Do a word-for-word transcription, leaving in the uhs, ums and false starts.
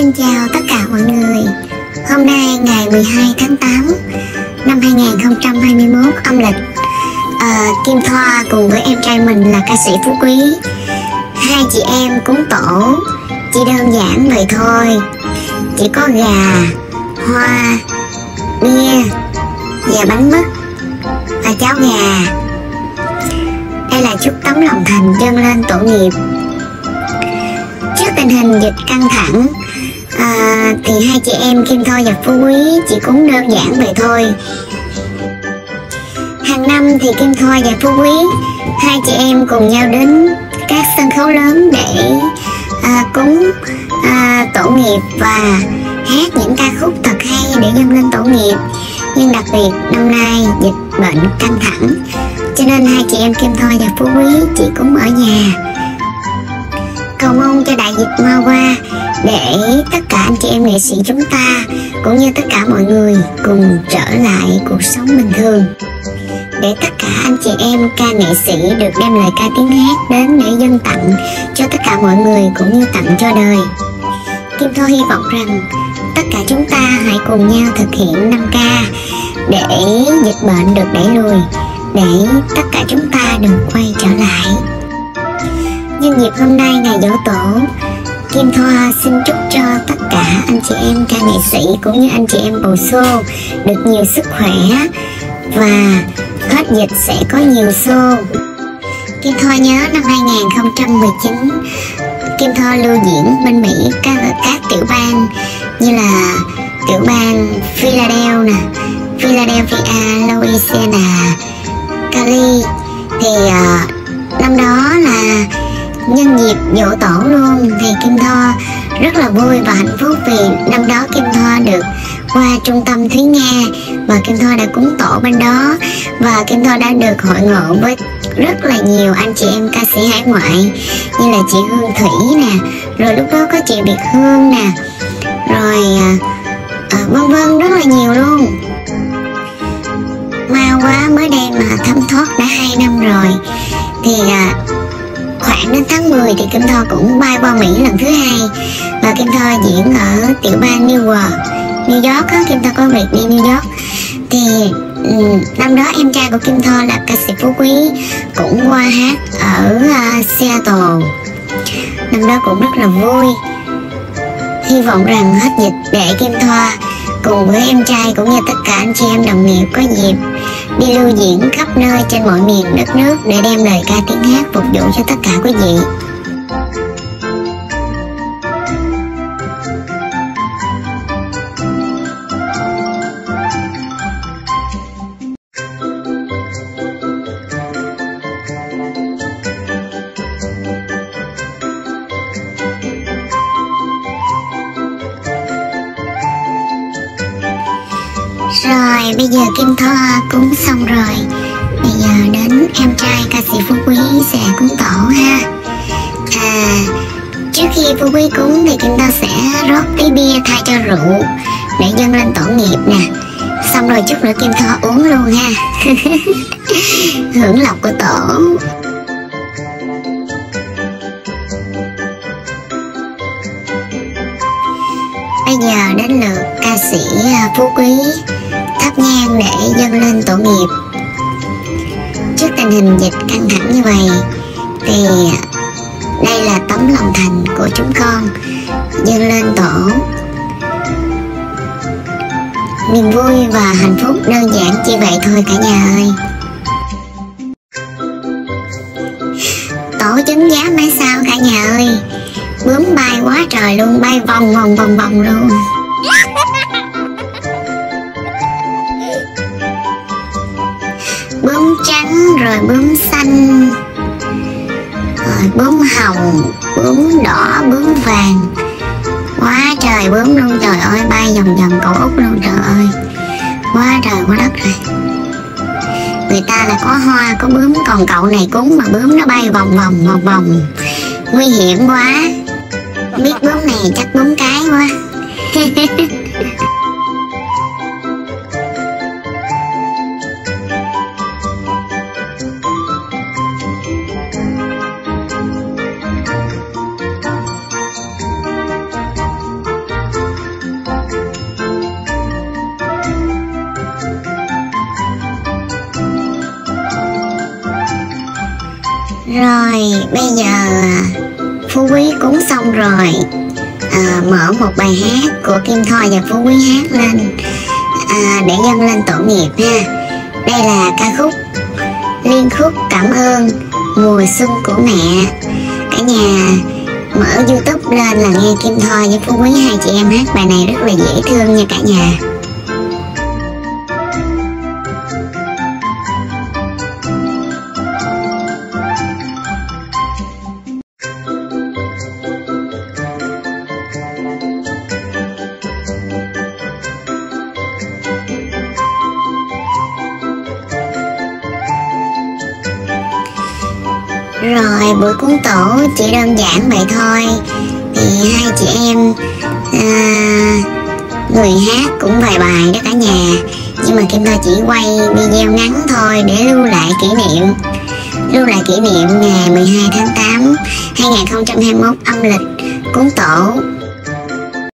Xin chào tất cả mọi người. Hôm nay ngày mười hai tháng tám năm hai nghìn không trăm hai mươi mốt âm lịch, à, Kim Thoa cùng với em trai mình là ca sĩ Phú Quý, hai chị em cúng tổ chỉ đơn giản vậy thôi. Chỉ có gà, hoa, bia và bánh mứt và cháo gà. Đây là chút tấm lòng thành dâng lên tổ nghiệp. Trước tình hình dịch căng thẳng, à, thì hai chị em Kim Thoa và Phú Quý chỉ cúng đơn giản vậy thôi. Hàng năm thì Kim Thoa và Phú Quý, hai chị em cùng nhau đến các sân khấu lớn để à, cúng à, tổ nghiệp và hát những ca khúc thật hay để dâng lên tổ nghiệp. Nhưng đặc biệt năm nay dịch bệnh căng thẳng, cho nên hai chị em Kim Thoa và Phú Quý chỉ cúng ở nhà, cầu mong cho đại dịch mau qua để tất cả anh chị em nghệ sĩ chúng ta cũng như tất cả mọi người cùng trở lại cuộc sống bình thường, để tất cả anh chị em ca nghệ sĩ được đem lời ca tiếng hát đến để dâng tặng cho tất cả mọi người cũng như tặng cho đời. Kim Thoa hy vọng rằng tất cả chúng ta hãy cùng nhau thực hiện năm K để dịch bệnh được đẩy lùi, để tất cả chúng ta được quay trở lại. Nhân dịp hôm nay ngày giỗ tổ, Kim Thoa xin chúc cho tất cả anh chị em ca nghệ sĩ cũng như anh chị em bầu show được nhiều sức khỏe và hết dịch sẽ có nhiều show. Kim Thoa nhớ năm hai nghìn không trăm mười chín, Kim Thoa lưu diễn bên Mỹ các, các tiểu bang như là tiểu bang Philadelphia nè, Philadelphia, Louisiana, Cali. Thì uh, năm đó là nhân dịp giỗ tổ luôn, thì Kim Thoa rất là vui và hạnh phúc vì năm đó Kim Thoa được qua trung tâm Thúy Nga và Kim Thoa đã cúng tổ bên đó, và Kim Thoa đã được hội ngộ với rất là nhiều anh chị em ca sĩ hải ngoại như là chị Hương Thủy nè, rồi lúc đó có chị Việt Hương nè, rồi à, vân vân rất là nhiều luôn. Mau quá, mới đây mà thấm thoát đã hai năm rồi. Thì à, khoảng đến tháng mười thì Kim Thoa cũng bay qua Mỹ lần thứ hai, và Kim Thoa diễn ở tiểu bang New York, New York á, Kim Thoa có việc đi New York. Thì um, năm đó em trai của Kim Thoa là ca sĩ Phú Quý cũng qua hát ở uh, Seattle. Năm đó cũng rất là vui. Hy vọng rằng hết dịch để Kim Thoa cùng với em trai cũng như tất cả anh chị em đồng nghiệp có dịp đi lưu diễn khắp nơi trên mọi miền đất nước để đem lời ca tiếng hát phục vụ cho tất cả quý vị. Rồi bây giờ Kim Thoa cúng xong rồi, bây giờ đến em trai ca sĩ Phú Quý sẽ cúng tổ ha. À, trước khi Phú Quý cúng thì Kim Thoa sẽ rót tí bia thay cho rượu để dâng lên tổ nghiệp nè. Xong rồi chút nữa Kim Thoa uống luôn ha. Hưởng lộc của tổ. Bây giờ đến lượt ca sĩ Phú Quý thắp nhang để dâng lên tổ nghiệp. Trước tình hình dịch căng thẳng như vậy thì đây là tấm lòng thành của chúng con dâng lên tổ. Niềm vui và hạnh phúc đơn giản chỉ vậy thôi cả nhà ơi. Tổ trứng giá mấy sao cả nhà ơi. Bướm bay quá trời luôn, bay vòng vòng vòng vòng luôn. Bướm trắng rồi bướm xanh, rồi bướm hồng, bướm đỏ, bướm vàng, quá trời bướm luôn. Trời ơi, bay vòng vòng cậu Út luôn, trời ơi, quá trời quá đất rồi. Người ta là có hoa có bướm, còn cậu này cúng mà bướm nó bay vòng vòng vòng vòng, nguy hiểm quá. Biết bướm này chắc bướm cái quá. bây giờ Phú Quý cúng xong rồi, à, mở một bài hát của Kim Thoa và Phú Quý hát lên à, để dâng lên tổ nghiệp ha. Đây là ca khúc liên khúc Cảm Ơn Mùa Xuân của Mẹ. Cả nhà mở YouTube lên là nghe Kim Thoa với Phú Quý hai chị em hát bài này rất là dễ thương nha cả nhà. Rồi buổi cúng tổ chỉ đơn giản vậy thôi, thì hai chị em à, người hát cũng vài bài đó cả nhà, nhưng mà Kim Thoa chỉ quay video ngắn thôi để lưu lại kỷ niệm lưu lại kỷ niệm ngày mười hai tháng tám hai nghìn không trăm hai mươi mốt âm lịch cúng tổ